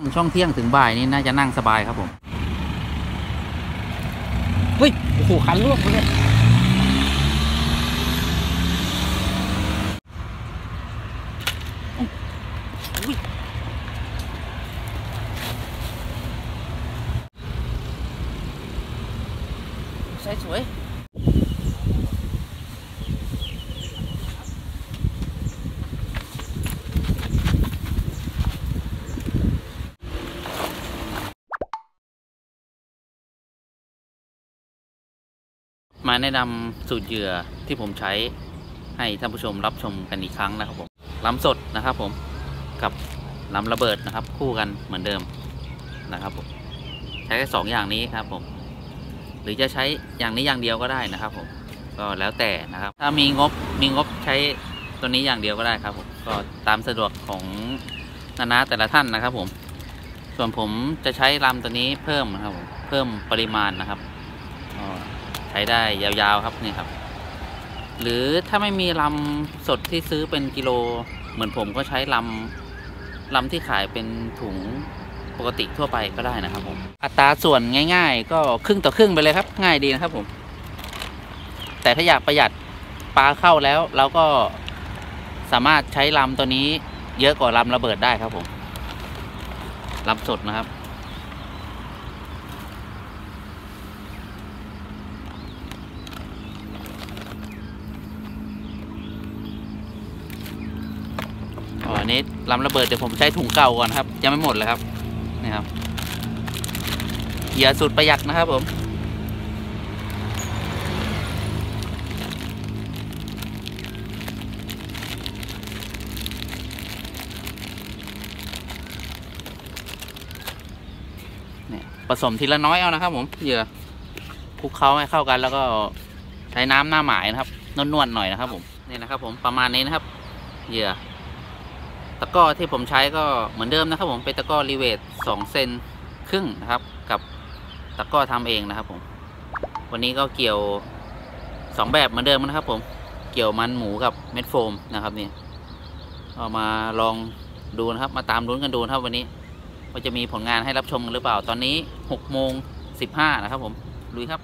ช่องเที่ยงถึงบ่ายนี่น่าจะนั่งสบายครับผมเฮ้ยโอ้โหคันลวกเลยใส่สวยมาแนะนำสูตรเหยื่อที่ผมใช้ให้ท่านผู้ชมรับชมกันอีกครั้งนะครับผมลำสดนะครับผมกับลำระเบิดนะครับคู่กันเหมือนเดิมนะครับผมใช้แค่2อย่างนี้ครับผมหรือจะใช้อย่างนี้อย่างเดียวก็ได้นะครับผมก็แล้วแต่นะครับถ้ามีงบใช้ตัวนี้อย่างเดียวก็ได้ครับผมก็ตามสะดวกของนาแต่ละท่านนะครับผมส่วนผมจะใช้ลำตัวนี้เพิ่มนะครับผมเพิ่มปริมาณนะครับใช้ได้ยาวๆครับนี่ครับหรือถ้าไม่มีลำสดที่ซื้อเป็นกิโลเหมือนผมก็ใช้ลำที่ขายเป็นถุงปกติทั่วไปก็ได้นะครับผมอัตราส่วนง่ายๆก็ครึ่งต่อครึ่งไปเลยครับง่ายดีนะครับผมแต่ถ้าอยากประหยัดปลาเข้าแล้วเราก็สามารถใช้ลำตัวนี้เยอะกว่าลำระเบิดได้ครับผมลำสดนะครับอันนี้ลำระเบิดเดี๋ยวผมใช้ถุงเก่าก่อนครับยังไม่หมดเลยครับนี่ครับเหยื่อสุดประหยัดนะครับผมเนี่ยผสมทีละน้อยเอานะครับผมเหยื่อคลุกเคล้าให้เข้ากันแล้วก็ใช้น้ำหน้าหมายนะครับนวลๆหน่อยนะครับผมนี่นะครับผมประมาณนี้นะครับเหยื่อตะกร้อที่ผมใช้ก็เหมือนเดิมนะครับผมเป็นตะกร้อรีเวท2 เซนครึ่งนะครับกับตะกร้อทำเองนะครับผมวันนี้ก็เกี่ยว2แบบเหมือนเดิมนะครับผมเกี่ยวมันหมูกับเม็ดโฟมนะครับนี่เอามาลองดูนะครับมาตามลุ้นกันดูครับวันนี้ว่าจะมีผลงานให้รับชมกันหรือเปล่าตอนนี้6:15นะครับผมลุยครับ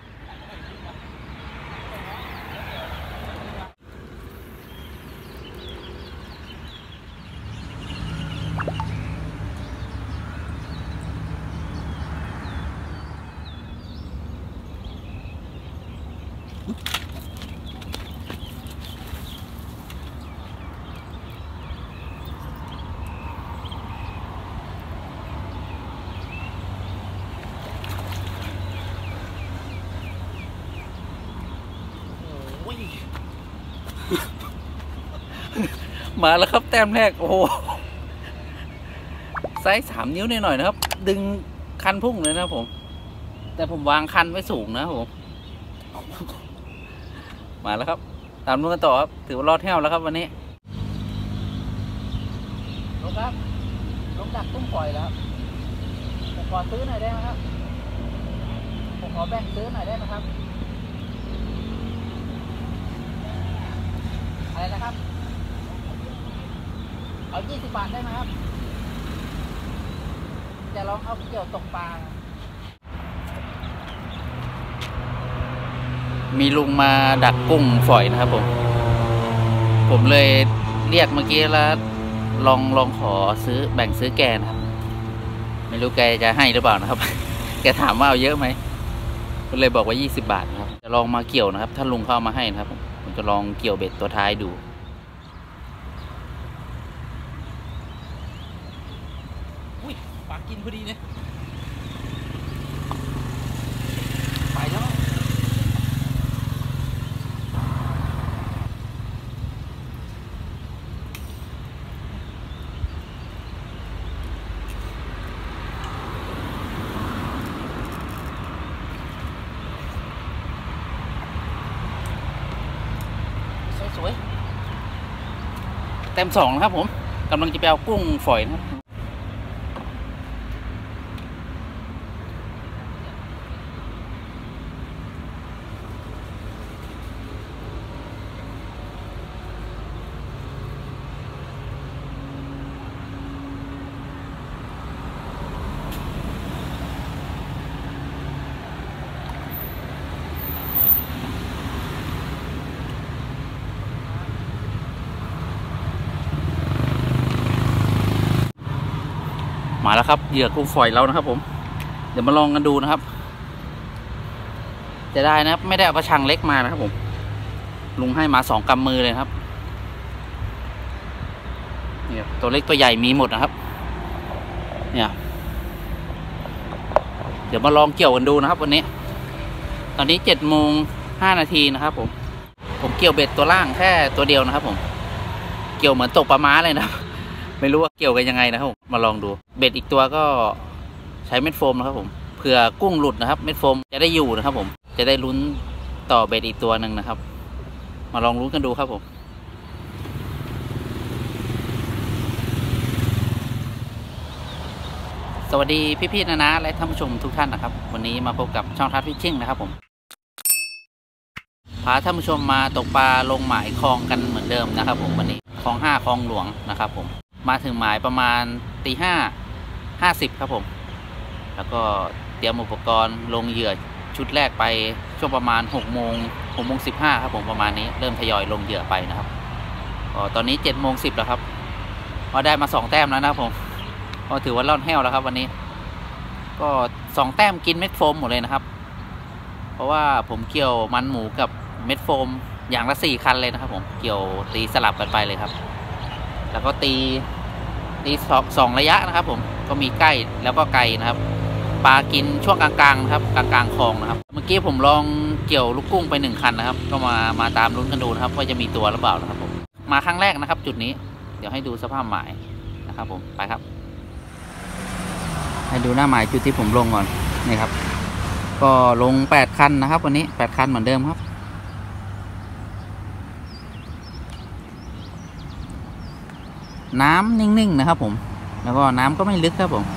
มาแล้วครับแต้มแรกโอ้ไซส์3 นิ้วหน่อยนะครับดึงคันพุ่งเลยนะผมแต่ผมวางคันไว้สูงนะครับผมมาแล้วครับตามนู้นกันต่อครับถือว่ารอดแห้วแล้วครับวันนี้ลงครับลงดักตุ้มปล่อยแล้วผมขอซื้อหน่อยได้ไหมครับผมขอแบ่งซื้อหน่อยได้ไหมครับอะไรนะครับเอา20 บาทได้ไหมครับจะลองเอาเกี่ยวตกปลามีลุงมาดักกุ้งฝอยนะครับผมเลยเรียกเมื่อกี้แล้วลองขอซื้อแบ่งซื้อแกนะครับไม่รู้แกจะให้หรือเปล่านะครับ แกถามว่าเอาเยอะไหมก็เลยบอกว่า20 บาทนะครับจะลองมาเกี่ยวนะครับถ้าลุงเข้ามาให้นะครับผมจะลองเกี่ยวเบ็ดตัวท้ายดูอุ้ยปลากินพอดีเนี่ยไปแล้วสวยเต็ม2นะครับผมกำลังจะไปเอากุ้งฝอยนะครับมาแล้วครับเหยื่อกุ้งฝอยเรานะครับผมเดี๋ยวมาลองกันดูนะครับจะได้นะครับไม่ได้เอากระชังเล็กมานะครับผมลุงให้มา2 กำมือเลยครับเนี่ยตัวเล็กตัวใหญ่มีหมดนะครับเนี่ยเดี๋ยวมาลองเกี่ยวกันดูนะครับวันนี้ตอนนี้7:05 นาทีนะครับผมเกี่ยวเบ็ดตัวล่างแค่ตัวเดียวนะครับผมเกี่ยวเหมือนตกปลาม้าเลยนะไม่รู้ว่าเกี่ยวกันยังไงนะครับมาลองดูเบ็ดอีกตัวก็ใช้เม็ดโฟมนะครับผมเผื่อกุ้งหลุดนะครับเม็ดโฟมจะได้อยู่นะครับผมจะได้ลุ้นต่อเบ็ดอีกตัวหนึ่งนะครับมาลองลุ้นกันดูครับผมสวัสดีพี่ๆนะและท่านผู้ชมทุกท่านนะครับวันนี้มาพบกับช่องทัศน์ฟิชชิ่งนะครับผมพาท่านผู้ชมมาตกปลาลงหมายคลองกันเหมือนเดิมนะครับผมวันนี้คลอง5คลองหลวงนะครับผมมาถึงหมายประมาณ5:50ครับผมแล้วก็เตรียมอุปกรณ์ลงเหยื่อชุดแรกไปช่วงประมาณ6:15ครับผมประมาณนี้เริ่มทยอยลงเหยื่อไปนะครับตอนนี้7:10แล้วครับก็ได้มา2 แต้มแล้วนะครับผมก็ถือว่าล่อนแห้วแล้วครับวันนี้ก็2 แต้มกินเม็ดโฟมหมดเลยนะครับเพราะว่าผมเกี่ยวมันหมูกับเม็ดโฟมอย่างละ4 คันเลยนะครับผมเกี่ยวตีสลับกันไปเลยครับแล้วก็ตี2 ระยะนะครับผมก็มีใกล้แล้วก็ไกลนะครับปลากินช่วงกลางๆนะครับกลางๆคลองนะครับเมื่อกี้ผมลองเกี่ยวลูกกุ้งไป1 คันนะครับก็มาตามลุ้นกันดูนะครับว่าจะมีตัวหรือเปล่านะครับผมมาครั้งแรกนะครับจุดนี้เดี๋ยวให้ดูสภาพหมายนะครับผมไปครับให้ดูหน้าหมายจุดที่ผมลงก่อนนี่ครับก็ลง8 คันนะครับวันนี้8 คันเหมือนเดิมครับน้ำนิ่งๆนะครับผมแล้วก็น้ำก็ไม่ลึกครับผม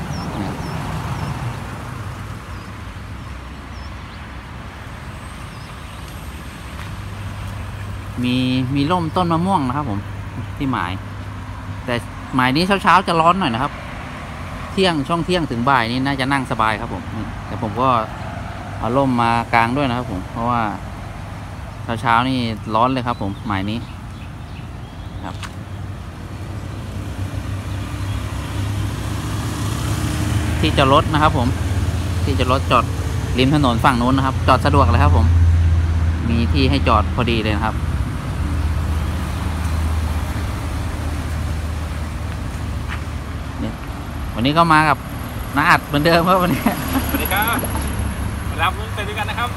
มีร่มต้นมะม่วงนะครับผมที่หมายแต่หมายนี้เช้าจะร้อนหน่อยนะครับช่วงเที่ยงถึงบ่ายนี้น่าจะนั่งสบายครับผมแต่ผมก็เอาร่มมากางด้วยนะครับผมเพราะว่าเช้านี่ร้อนเลยครับผมหมายนี้ครับที่จอดรถนะครับผมที่จอดรถจอดริมถนนฝั่งนู้นนะครับจอดสะดวกเลยครับผมมีที่ให้จอดพอดีเลยนะครับวันนี้ก็มากับน้าอัดเหมือนเดิมครับวันนี้สวัสดีครับมารับลุ้นไปด้วยกันนะครับ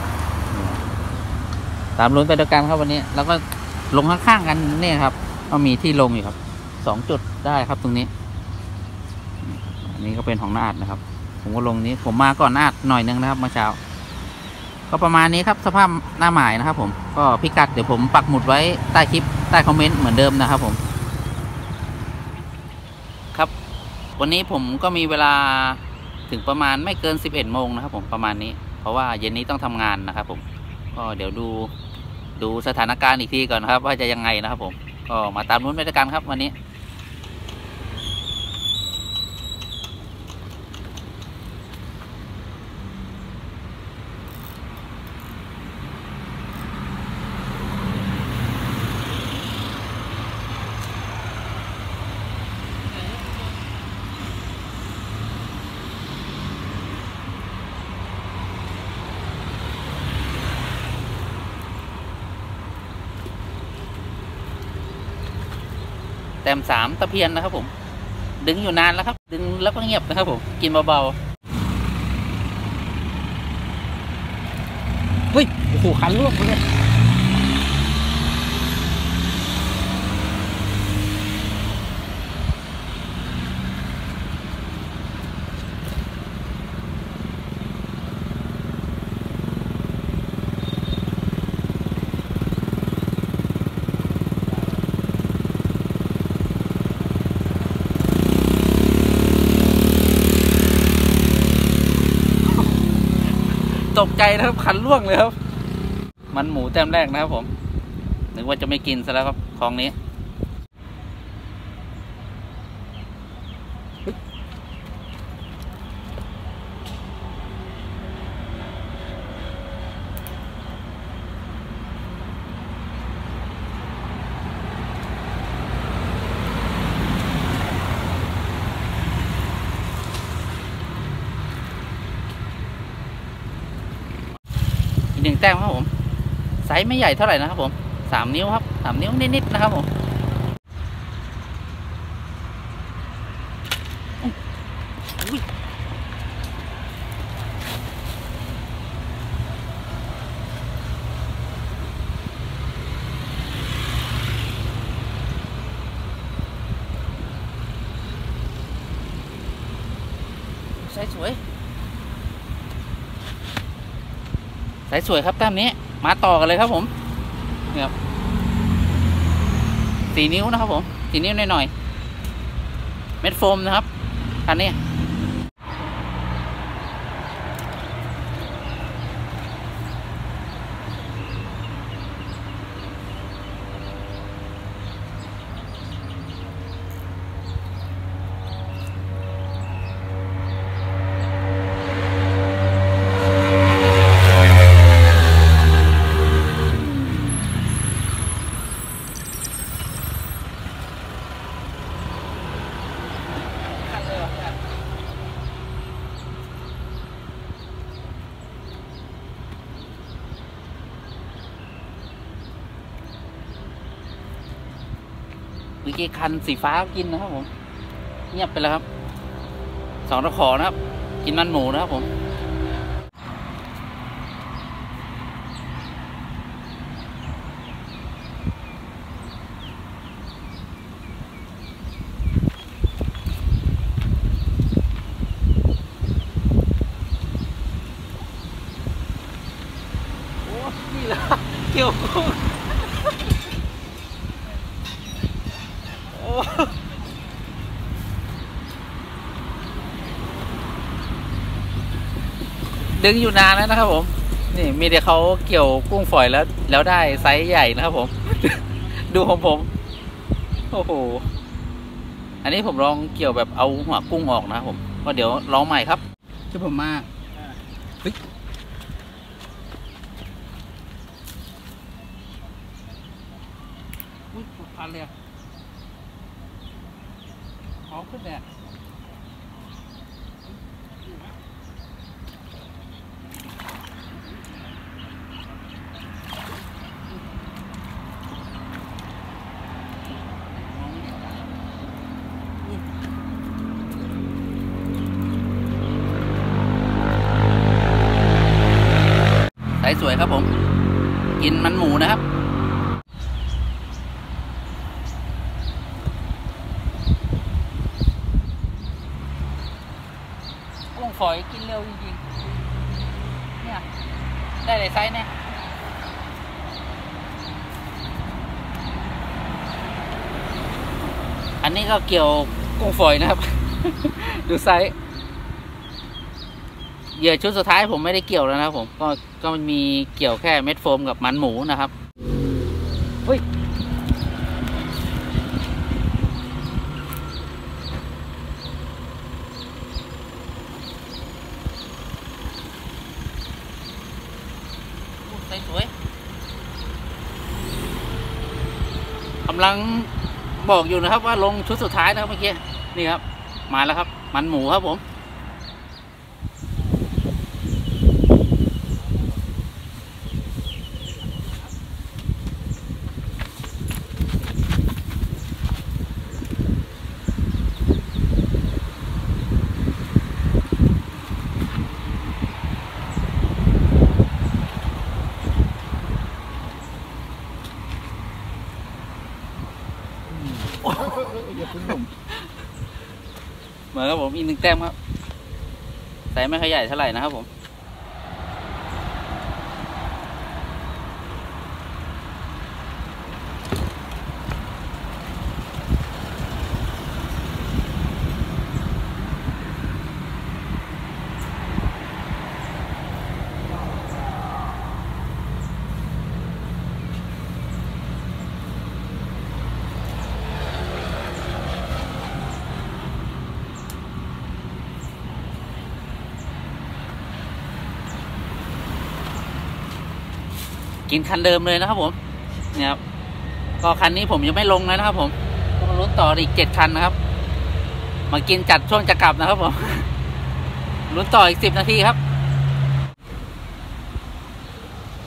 ตามลุ้นไปด้วยกันครับวันนี้แล้วก็ลงข้างๆกันนี่ครับก็มีที่ลงอยู่ครับ2 จุดได้ครับตรงนี้อันนี้ก็เป็นของน้าอัดนะครับผมก็ลงนี้ผมมาก่อนน้าอัดหน่อยนึงนะครับเมื่อเช้าก็ประมาณนี้ครับสภาพหน้าหมายนะครับผมก็พิกัดเดี๋ยวผมปักหมุดไว้ใต้คลิปใต้คอมเมนต์เหมือนเดิมนะครับผมครับวันนี้ผมก็มีเวลาถึงประมาณไม่เกิน11 โมงนะครับผมประมาณนี้เพราะว่าเย็นนี้ต้องทำงานนะครับผมก็เดี๋ยวดูสถานการณ์อีกทีก่อนนะครับว่าจะยังไงนะครับผมก็มาตามลุ้นไปด้วยกันครับวันนี้แต้ม3 ตะเพียนนะครับผมดึงอยู่นานแล้วครับดึงแล้วก็เงียบนะครับผมกินเบาๆเฮ้ยโอ้โหคันลวกเลยตกใจนะครับคันล่วงเลยครับมันหมูแต้มแรกนะครับผมนึกว่าจะไม่กินซะแล้วครับคลองนี้หนึ่งแต้มครับผมไซส์ไม่ใหญ่เท่าไหร่นะครับผม3 นิ้วครับ3 นิ้วนิดๆนะครับผมอุ๊ยไซส์สวยไซส์สวยครับแต้มนี้มาต่อกันเลยครับผมนี่ครับ4 นิ้วนะครับผม4 นิ้วหน่อยๆเม็ดโฟมนะครับอันนี้เมื่อกี้คันสีฟ้ากินนะครับผมเงียบไปแล้วครับ2 ตะขอนะครับกินมันหมูนะครับผมโอ้นี่แหละเกี่ยวกุ้งโอ้ดึงอยู่นานแล้วนะครับผมนี่มีแต่เขาเกี่ยวกุ้งฝอยแล้วได้ไซส์ใหญ่นะครับผม ดูของผมโอ้โหอันนี้ผมลองเกี่ยวแบบเอาหัวกุ้งออกนะครับผมก็เดี๋ยวลองใหม่ครับที่ผมมาเฮ้ยอุ้ยปวดพันเลยท้องขึ้นเนี่ยไซส์สวยครับผมกินมันหมูนะครับกุ้งฝอยกินเร็วจริงๆเนี่ยได้หลายไซส์เนี่ยอันนี้ก็เกี่ยวกุ้งฝอยนะครับ ดูไซส์เหยื่อชุดสุดท้ายผมไม่ได้เกี่ยวแล้วนะครับผมก็มีเกี่ยวแค่เม็ดโฟมกับมันหมูนะครับเฮ้ยสวยกำลังบอกอยู่นะครับว่าลงชุดสุดท้ายนะครับเมื่อกี้นี่ครับมาแล้วครับมันหมูครับผมเหมือนกับผมอีก1 แต้มครับแต่ไม่ค่อยใหญ่เท่าไหร่นะครับผมกินคันเดิมเลยนะครับผมเนี่ยครับก็คันนี้ผมยังไม่ลงนะครับผมต้องลุ้นต่ออีก7 คันนะครับมากินจัดช่วงจะกลับนะครับผมลุ้นต่ออีก10 นาทีครับ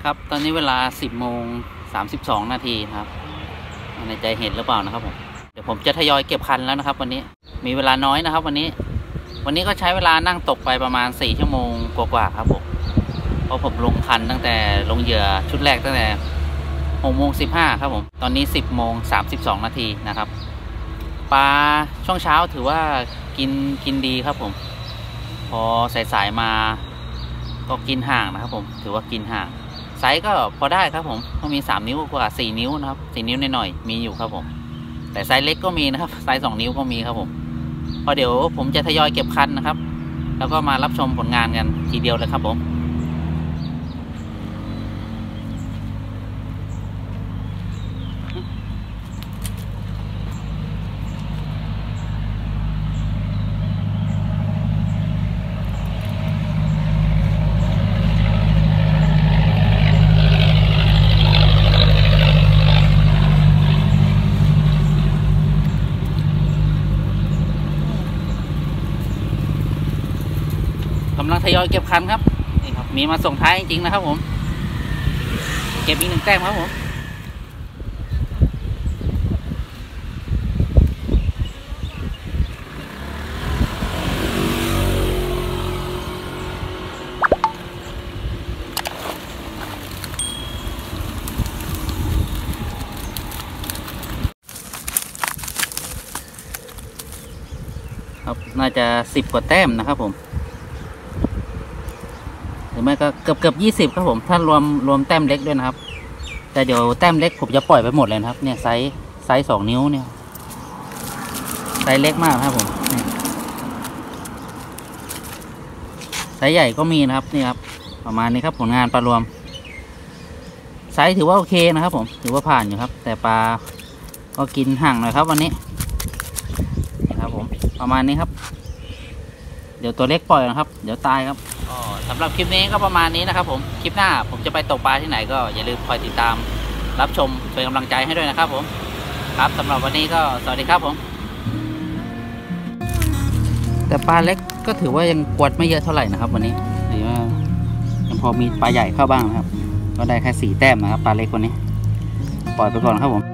ครับตอนนี้เวลา 10:32 นาทีครับในใจเห็นหรือเปล่านะครับผมเดี๋ยวผมจะทยอยเก็บคันแล้วนะครับวันนี้มีเวลาน้อยนะครับวันนี้ก็ใช้เวลานั่งตกไปประมาณ4 ชั่วโมงกว่าๆครับผมเพราะผมลงคันตั้งแต่ลงเหยื่อชุดแรกตั้งแต่6:15ครับผมตอนนี้ 10:32 นาทีนะครับปลาช่วงเช้าถือว่ากินดีครับผมพอสายๆมาก็กินห่างนะครับผมถือว่ากินห่างไซส์ก็พอได้ครับผมก็มี3 นิ้วกว่า4 นิ้วนะครับ4 นิ้วหน่อยๆมีอยู่ครับผมแต่ไซส์เล็กก็มีนะครับไซส์2 นิ้วก็มีครับผมพอเดี๋ยวผมจะทยอยเก็บคันนะครับแล้วก็มารับชมผลงานกันทีเดียวเลยครับผมกำลังทยอยเก็บคันครับนี่ครับมีมาส่งท้ายจริงๆนะครับผมเก็บอีก1 แต้มครับผมครับน่าจะ10 กว่าแต้มนะครับผมหรือไม่ก็เกือบ20ครับผมถ้ารวมแต้มเล็กด้วยนะครับแต่เดี๋ยวแต้มเล็กผมจะปล่อยไปหมดเลยนะครับเนี่ยไซส์2 นิ้วเนี่ยไซส์เล็กมากครับผมไซส์ใหญ่ก็มีนะครับนี่ครับประมาณนี้ครับผลงานปลารวมไซส์ถือว่าโอเคนะครับผมถือว่าผ่านอยู่ครับแต่ปลาก็กินห่างหน่อยครับวันนี้นี่ครับผมประมาณนี้ครับเดี๋ยวตัวเล็กปล่อยนะครับเดี๋ยวตายครับสำหรับคลิปนี้ก็ประมาณนี้นะครับผมคลิปหน้าผมจะไปตกปลาที่ไหนก็อย่าลืมคอยติดตามรับชมเป็นกำลังใจให้ด้วยนะครับผมครับสำหรับวันนี้ก็สวัสดีครับผมแต่ปลาเล็กก็ถือว่ายังกวดไม่เยอะเท่าไหร่นะครับวันนี้ถือว่ายังพอมีปลาใหญ่เข้าบ้างนะครับก็ได้แค่4 แต้มนะครับปลาเล็กวันนี้ปล่อยไปก่อนครับผม